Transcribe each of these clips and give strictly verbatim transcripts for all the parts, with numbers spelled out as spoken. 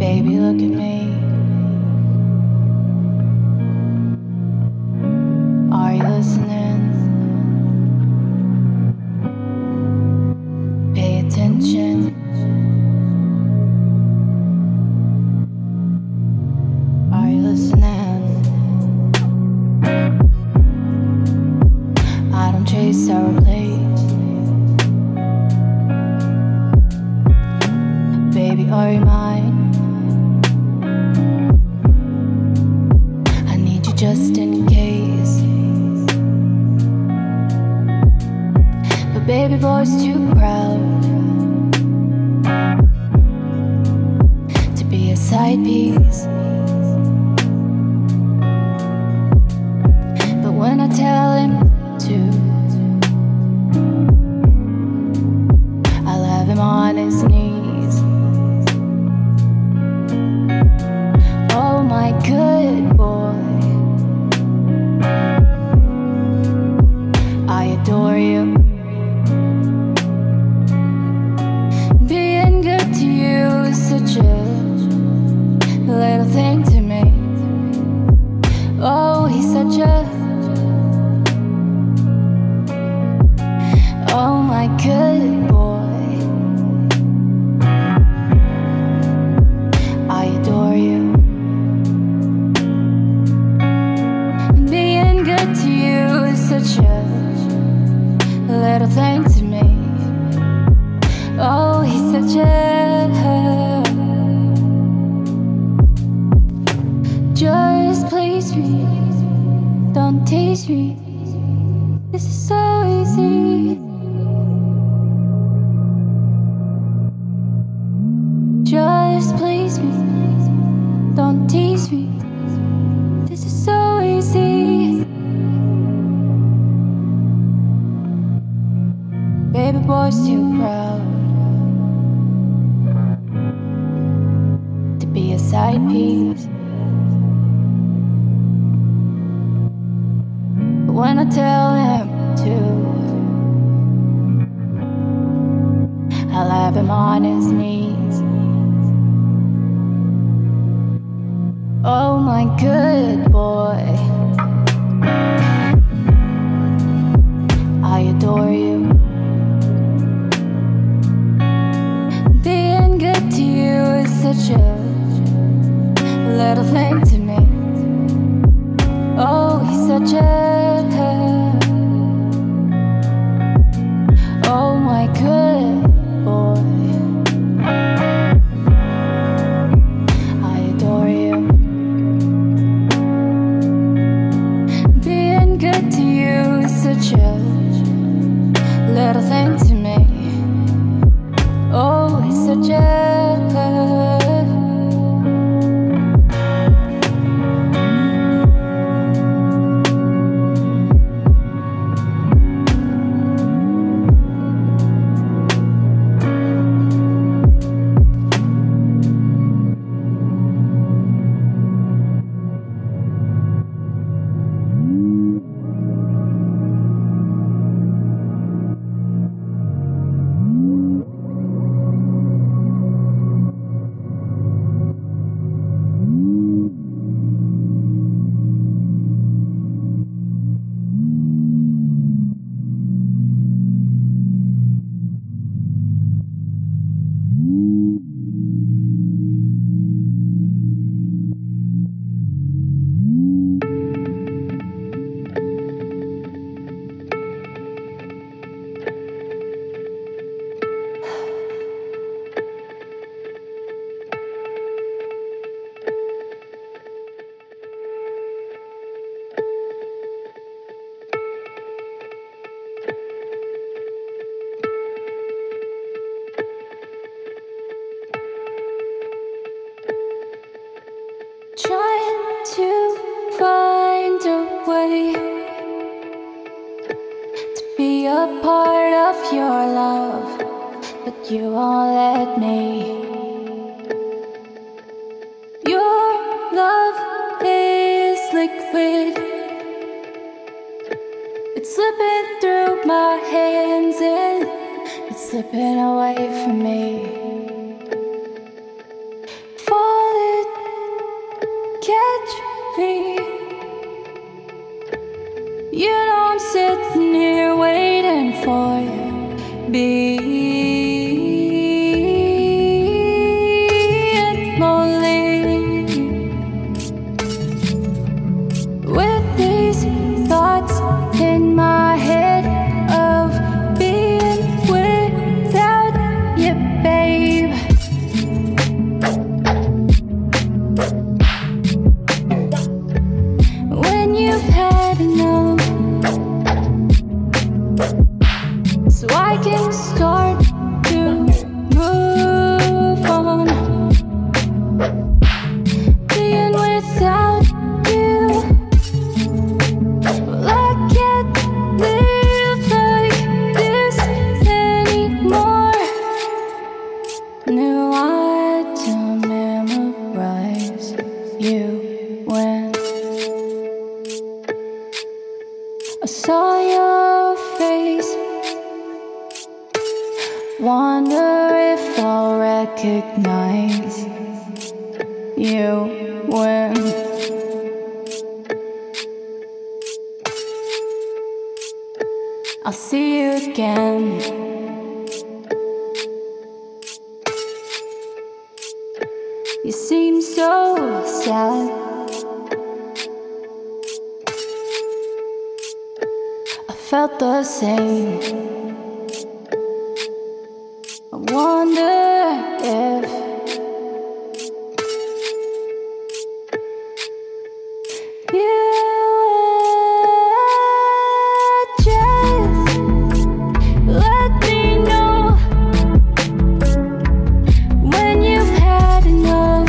Baby, look at me. Are you listening? Pay attention. Are you listening? I don't chase our place. Baby, are you mine? I need you just in case. But baby boy's too proud to be a side piece. But when I tell him to, I'll have him on his knees. Oh my good boy, I adore you. Being good to you is such a little thing to me. Oh, he's such a, oh my good boy, I adore you. Being good to you is such a little thing to me. Oh, he's such a, just please me, don't tease me. This is so easy. Just please me, don't tease me. This is so easy. Baby boy's too proud to be a side piece. But when I tell him to, I'll have him on his knees. Oh my good boy, I adore you. Being good to you is such a little thing to me. Oh, he's such a, oh my good boy, I adore you. Being good to you is such a little thing to me. Oh, it's such a, trying to find a way to be a part of your love, but you won't let me. Your love is liquid, it's slipping through my hands and it's slipping away from me. For me. You know I'm sitting here waiting for you. Be with these thoughts in my head of being without you, babe. When you've had enough, so I can start to move on. Being without I saw your face, wonder if I'll recognize you when I'll see you again. You seem so sad. Felt the same. I wonder if you would just let me know when you've had enough,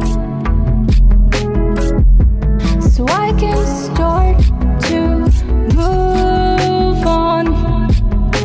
so I can start to move.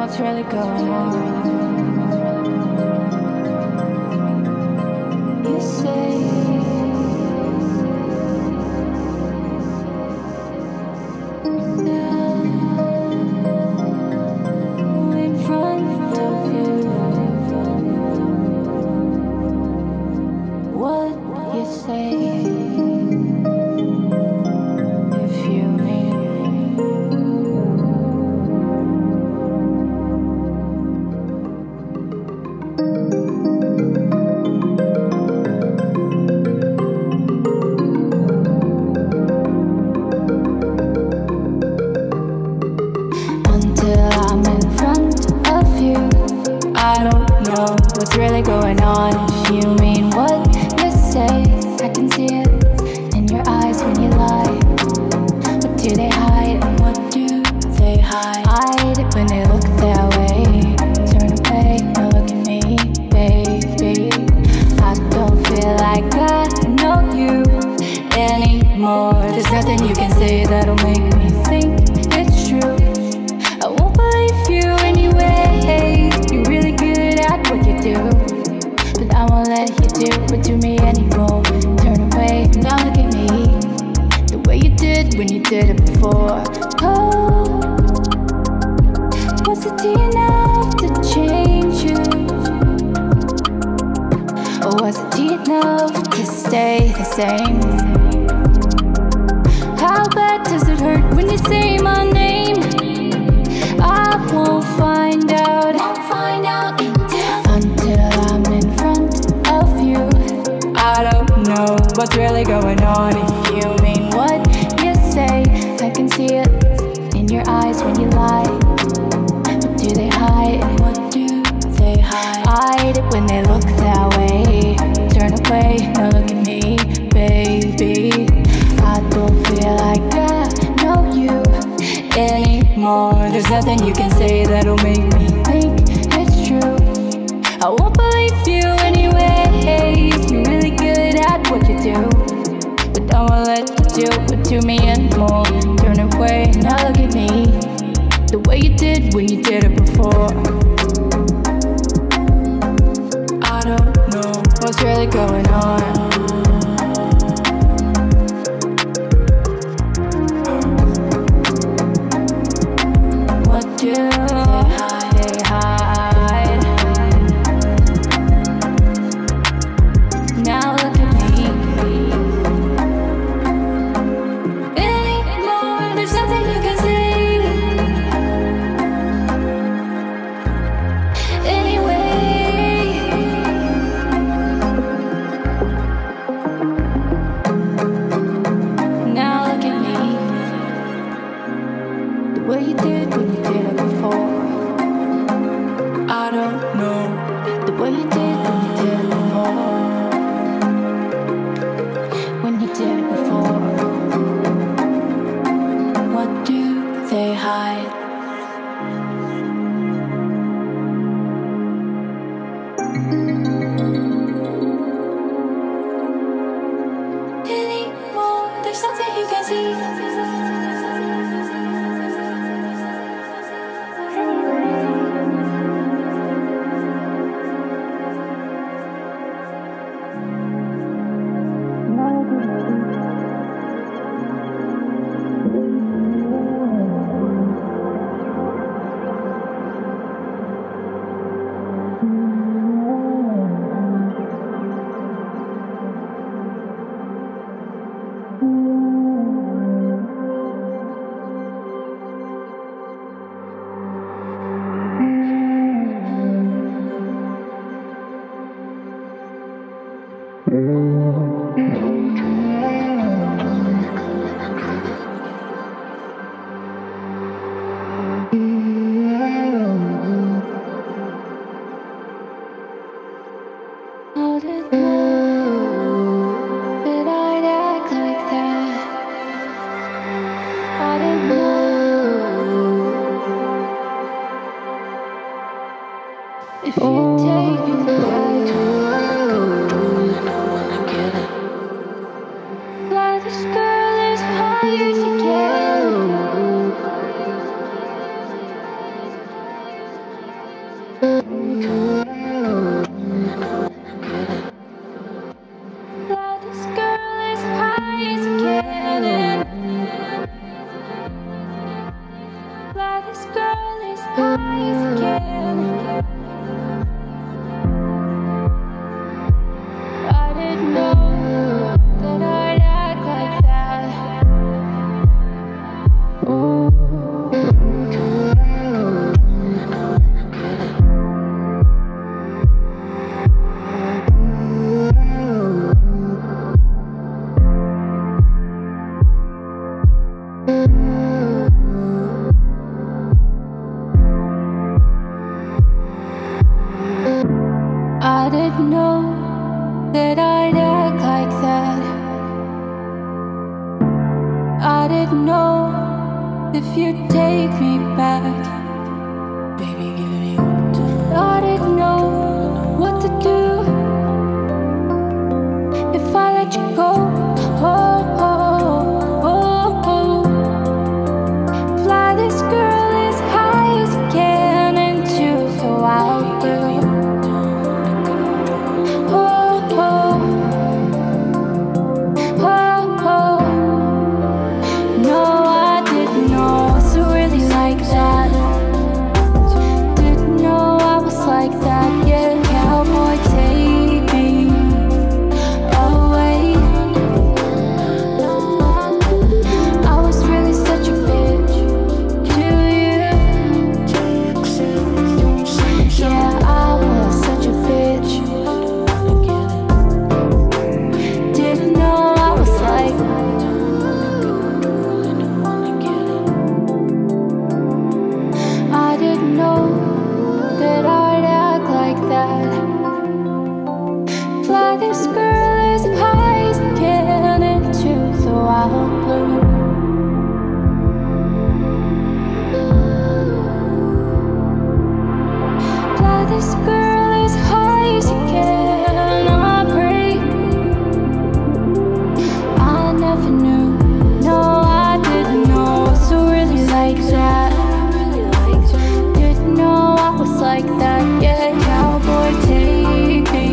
what's really going on? You say in front of you, what you say if you mean what's really going on. If you mean what you say, I can see it in your eyes when you lie. What do they hide and what do they hide? Hide it when they look that way. Turn away, now look at me, baby. I don't feel like I know you anymore. There's nothing you can say that'll make me think it's true. I won't believe you anyway. You're really good at what you do, but I won't let you do it to me anymore. Turn away, now look at me, the way you did when you did it before. Oh, was it enough to change you? Or was it enough to stay the same? How bad does it hurt when you say my name? I won't find out, won't find out until I'm in front of you. I don't know what's really going on. If you mean what you say, I can see it in your eyes when you lie. What do they hide and what do they hide? Hide it when they look that way. Turn away, now look at me, baby. I don't feel like I know you anymore. There's nothing you can say that'll make me think it's true. I won't believe you anyway. You're really good at what you do, but I won't let you do it to me anymore. Turn away, now look at me, the way you did when you did it before. I don't know what's really going on. Do they hide? Now look at me. Anymore, there's nothing you can say. Anyway, now look at me, the way you did when you did it before. I don't know the way you did when you did it before. When you did it before. What do they hide? Anymore, there's nothing you can see. How did know that I'd act like that? I didn't know if you take me back. Fly this girl as high as you can. This girl is high as a cannon. This girl is high as a cannon. I didn't know that I'd act like that. Ooh. I didn't know that I'd act like that. I didn't know if you'd take me back. Baby, give me one time. I didn't know what to do if I let you go. Oh, oh, oh, oh. Fly, this girl is high as a cannon too, so I'll do. This girl is high as a cannon too, so I'll blow. Fly, this girl is high as a cannon. I pray. I never knew, no, I didn't know I was really like that. Didn't know I was like that, yeah, cowboy, take me.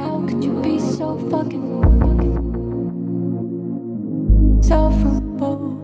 fucking self-repose.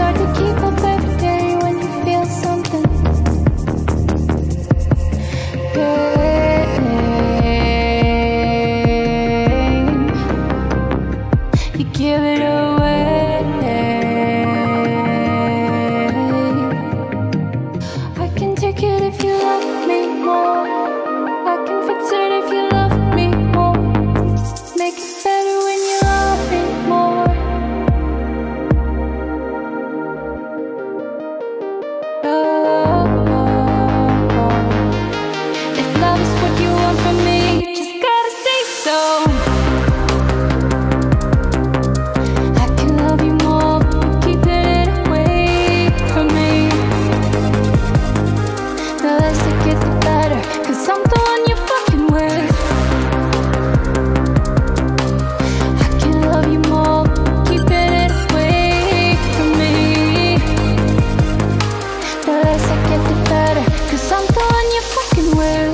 hard to keep up every day when you feel something. Pain, you give it away. I can take it if you love me more. I can fix it if you love me more. Make it better when you love me more. Oh, oh, oh. If love is what you want from me, you just gotta say so. I can love you more, but keeping it away from me. The less I get, the better, 'cause I'm the one you're fucking with. I can love you more, but keeping it away from me. The less I get, the better, 'cause I'm the one you're fucking with.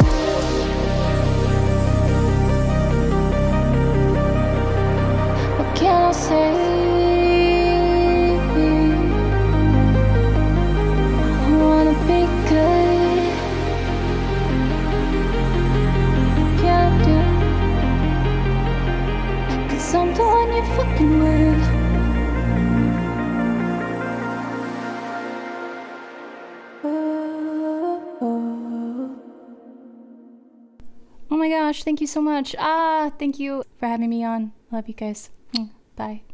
What can I say? I wanna be good. What can I do? 'Cause I'm the one you're fucking with. Oh, oh. Oh my gosh, thank you so much. Ah, thank you for having me on. Love you guys. Mm, Bye.